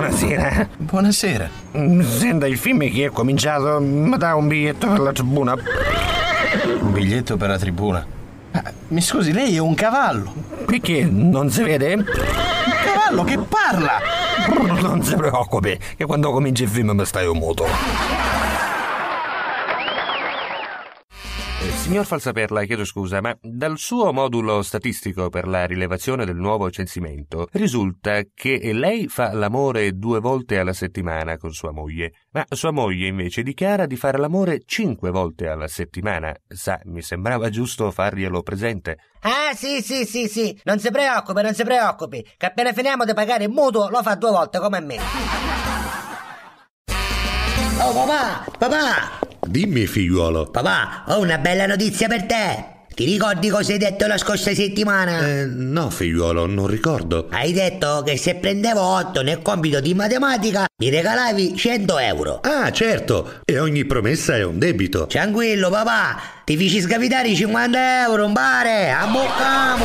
Buonasera. Buonasera. Senta, il film che è cominciato, mi dà un biglietto per la tribuna. Un biglietto per la tribuna? Mi scusi, lei è un cavallo. Perché non si vede? Un cavallo che parla. Non si preoccupi, che quando comincia il film mi stai un muto. Signor Falsaperla, chiedo scusa, ma dal suo modulo statistico per la rilevazione del nuovo censimento risulta che lei fa l'amore 2 volte alla settimana con sua moglie, ma sua moglie invece dichiara di fare l'amore 5 volte alla settimana. Sa, mi sembrava giusto farglielo presente. Ah, sì, non si preoccupi, che appena finiamo di pagare il mutuo lo fa 2 volte come me. Oh, papà! Dimmi, figliuolo. Papà, ho una bella notizia per te. Ti ricordi cosa hai detto la scorsa settimana? No, figliuolo, non ricordo. Hai detto che se prendevo 8 nel compito di matematica mi regalavi 100 euro. Ah, certo, e ogni promessa è un debito. Tranquillo, papà, ti feci scapitare i 50 euro, un bare, abboccamo.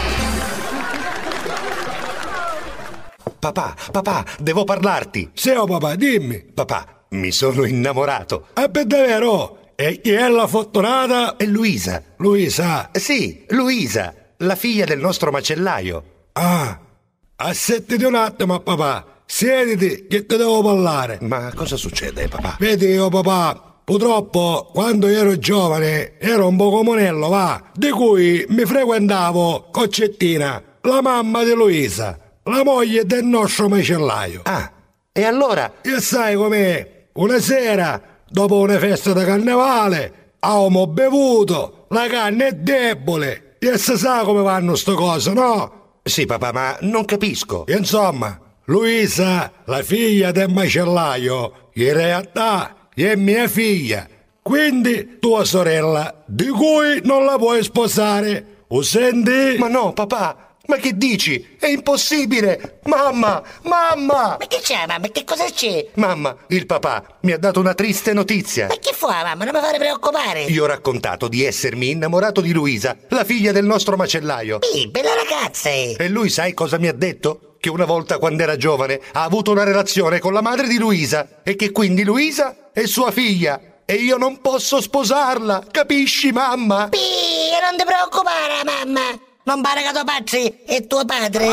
Papà, devo parlarti. Sì, papà, dimmi. Papà, mi sono innamorato. Per davvero? E chi è la fortunata? È Luisa. Luisa? Sì, Luisa, la figlia del nostro macellaio. Ah, aspettati un attimo, papà. Siediti, che ti devo parlare. Ma cosa succede, papà? Vedi, io, papà, purtroppo, quando ero giovane, ero un po' comunello, va, di cui mi frequentavo Concettina, la mamma di Luisa, la moglie del nostro macellaio. Ah, e allora? E sai com'è? Una sera, dopo una festa di carnevale, avevamo bevuto, la carne è debole. E si sa come vanno ste cose, no? Sì, papà, ma non capisco. Insomma, Luisa, la figlia del macellaio, in realtà è mia figlia. Quindi tua sorella, di cui non la puoi sposare. O senti? Ma no, papà! Ma che dici? È impossibile! Mamma! Ma che c'è, mamma? Che cosa c'è? Mamma, il papà mi ha dato una triste notizia. Ma che fa, mamma? Non mi fare preoccupare. Gli ho raccontato di essermi innamorato di Luisa, la figlia del nostro macellaio. Bella ragazza! E lui sai cosa mi ha detto? Che una volta, quando era giovane, ha avuto una relazione con la madre di Luisa e che quindi Luisa è sua figlia. E io non posso sposarla, capisci, mamma? Non ti preoccupare, mamma. Non pare che tuo padre è tuo padre?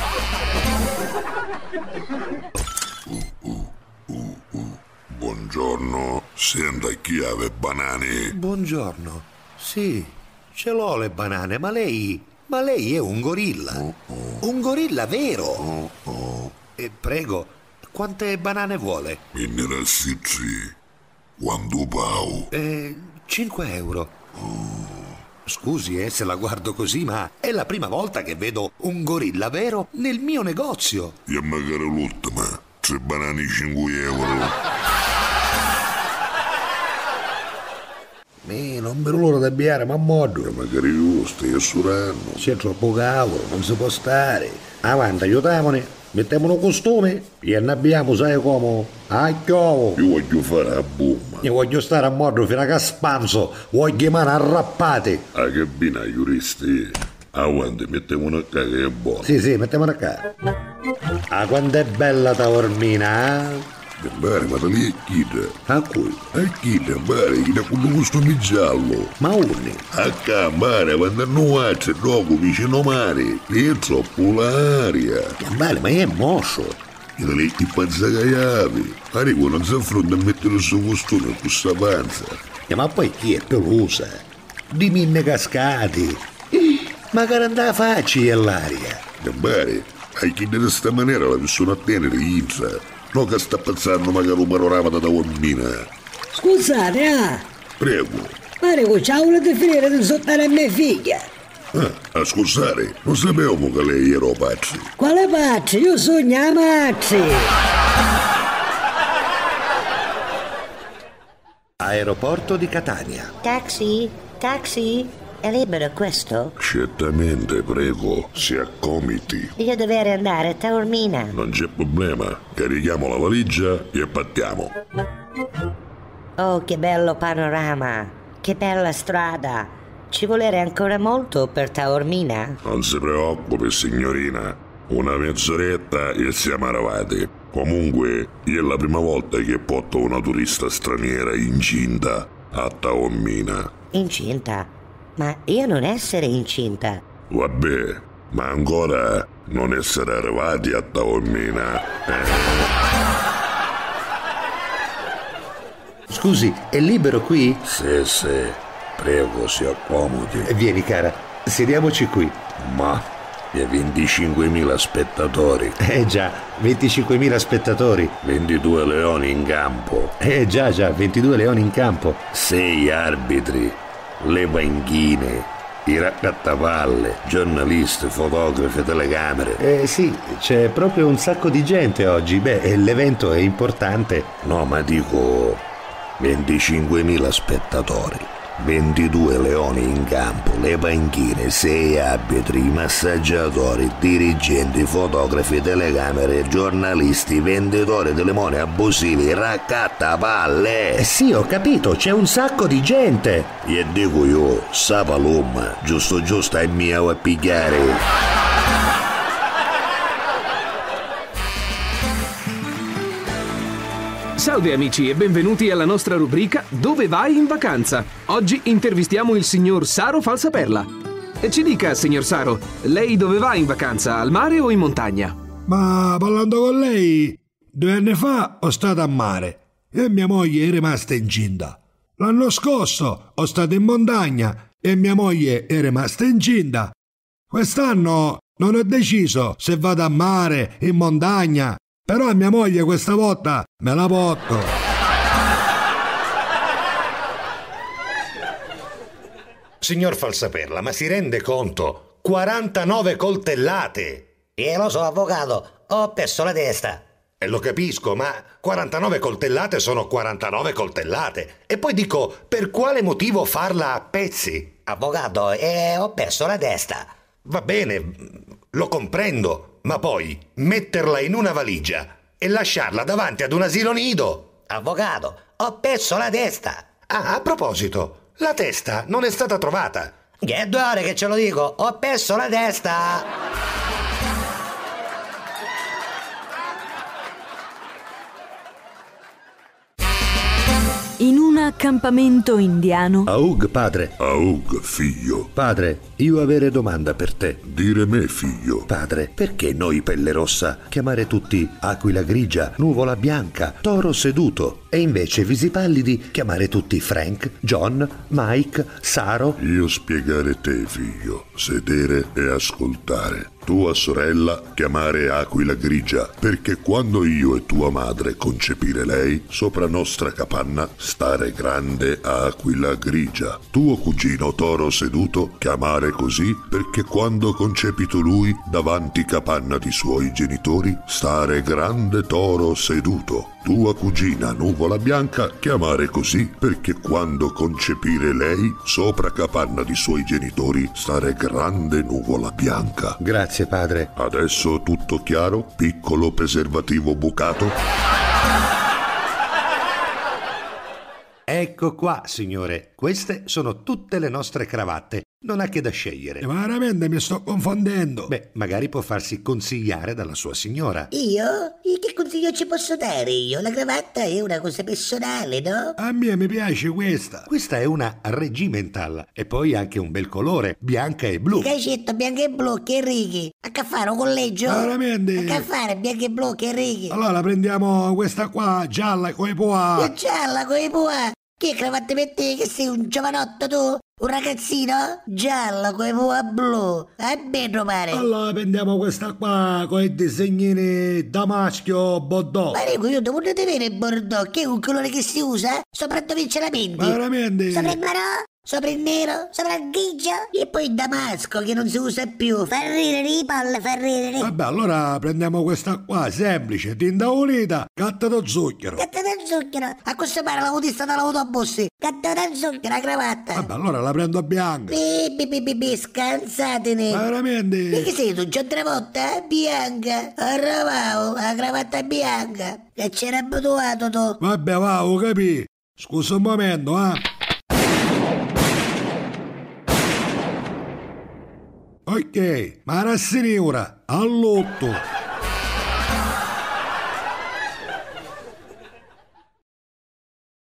Buongiorno, senta chi ha le banane? Buongiorno. Sì, ce l'ho le banane, ma lei è un gorilla. Un gorilla vero. E prego, quante banane vuole? Mi rassicci. Quando pau? 5 euro. Scusi, se la guardo così, ma è la prima volta che vedo un gorilla vero nel mio negozio. E magari l'ultima. 3 banane 5 euro. Non vedo l'ora da biare, ma mordo. E magari io stai surando. C'è troppo cavolo, non si può stare. Avanti, aiutamone. Mettiamo un costume e ne abbiamo, sai come? Io voglio fare la bomba. Io voglio stare a mordo fino a che spanzo. Voglio mani arrappate. A che bina, giuristi? Avanti, mettiamo una caga che è buona. Sì, mettiamo una caga. Ah, quanto è bella Taormina, eh? Bene, ma da lì è chida. A cui? È chida, bene, chida con un costume giallo. Ma unni? A cambare, quando non c'è dopo vicino mare, è troppo l'aria. Bene, ma è mosso. E da lì ti pazzacaiavi. Arrivo, non si affronta a mettere il suo costume con questa panza. Ma poi chi è pelosa? Di minne cascati. Magari andava facile l'aria. Bene, hai chida di questa maniera la persona a tenere intra. No che sta pensando magari un panorama da Taormina. Scusate, Prego. pare che c'ha volete finire di sottare a mia figlia. A scusare, non sapevo che lei era pazzi. Quale pazzi? Io sogno a Mazzi. Aeroporto di Catania. Taxi? È libero questo? Certamente, prego, si accomiti. Io dovrei andare a Taormina. Non c'è problema, carichiamo la valigia e partiamo. Oh, che bello panorama, che bella strada. Ci volere ancora molto per Taormina? Non si preoccupi, signorina. Una mezz'oretta e siamo arrivati. Comunque, è la prima volta che porto una turista straniera incinta a Taormina. Incinta? Ma io non essere incinta. Vabbè, ma ancora non essere arrivati a Taormina. Scusi, è libero qui? Sì, prego, si accomodi. Vieni, cara, sediamoci qui. Ma e 25.000 spettatori. Già, 25.000 spettatori. 22 leoni in campo. Già, 22 leoni in campo. 6 arbitri, le panchine, i raccattavalle, giornalisti, fotografi, telecamere. Sì, c'è proprio un sacco di gente oggi. Beh, l'evento è importante. No, ma dico 25.000 spettatori. 22 leoni in campo, le panchine, 6 arbitri, massaggiatori, dirigenti, fotografi, telecamere, giornalisti, venditori di limoni abusivi, raccattapalle. Sì, ho capito, c'è un sacco di gente. E dico io, sa palomma, giusto è mia a pigliare. Salve amici e benvenuti alla nostra rubrica Dove vai in vacanza? Oggi intervistiamo il signor Saro Falsaperla. Ci dica, signor Saro, lei dove va in vacanza, al mare o in montagna? Ma parlando con lei, 2 anni fa ho stato a mare e mia moglie è rimasta incinta. L'anno scorso ho stato in montagna e mia moglie è rimasta incinta. Quest'anno non ho deciso se vado a mare, in montagna, però mia moglie questa volta me la porto. Signor Falsaperla, ma si rende conto? 49 coltellate! Lo so, avvocato, ho perso la testa. E lo capisco, ma 49 coltellate sono 49 coltellate. E poi dico, per quale motivo farla a pezzi? Avvocato, ho perso la testa. Va bene, lo comprendo, ma poi metterla in una valigia e lasciarla davanti ad un asilo nido. Avvocato, ho perso la testa. Ah, a proposito, la testa non è stata trovata. Che è 2 ore che ce lo dico, ho perso la testa. In un accampamento indiano. Aug, padre. Aug, figlio. Padre, io avere domanda per te. Dire me, figlio. Padre, perché noi pelle rossa chiamare tutti aquila grigia, nuvola bianca, toro seduto e invece visipallidi chiamare tutti Frank, John, Mike, Saro? Io spiegare te, figlio. Sedere e ascoltare. Tua sorella chiamare aquila grigia, perché quando io e tua madre concepire lei, sopra nostra capanna stare grande aquila grigia. Tuo cugino toro seduto chiamare così, perché quando concepito lui, davanti capanna di suoi genitori, stare grande toro seduto. Tua cugina nuvola bianca chiamare così, perché quando concepire lei, sopra capanna di suoi genitori, stare grande nuvola bianca. Grazie, padre. Adesso tutto chiaro? Piccolo preservativo bucato? Ecco qua, signore. Queste sono tutte le nostre cravatte. Non ha che da scegliere. Ma veramente mi sto confondendo. Beh, magari può farsi consigliare dalla sua signora. Io? E che consiglio ci posso dare io? La cravatta è una cosa personale, no? A me mi piace questa. Questa è una regimental e poi anche un bel colore, bianca e blu. Cacetto bianco e blu, che righi. A che fare un collegio? Veramente? A che fare bianco e blu, che righi. Allora prendiamo questa qua, gialla, coi poa. Che gialla, coi poa. Che cravatte per te, che sei un giovanotto tu? Un ragazzino? Gialla, coi poa blu. A bello pare. Allora prendiamo questa qua, con i disegnini da maschio Bordeaux. Ma dico, io devo vedere Bordeaux, che è un colore che si usa sopra dove c'è la mente. Veramente? Sopra il marò, sopra il nero, sopra il grigio e poi il damasco che non si usa più. Fa ridere i palle, fa ridere. Vabbè, allora prendiamo questa qua, semplice, tinta unita, carta da zucchero. Gatta da zucchero. A questo pare l'autista dall'autobus. Gatta da zucchero, la cravatta. Vabbè, allora la prendo bianca. Scansatene. Ma veramente? E che sei tu, John Travolta? Bianca. Arravao, la cravatta bianca. E c'era abituato tu. Vabbè, va, ho capito. Scusa un momento, Ok, ma la signora, all'otto.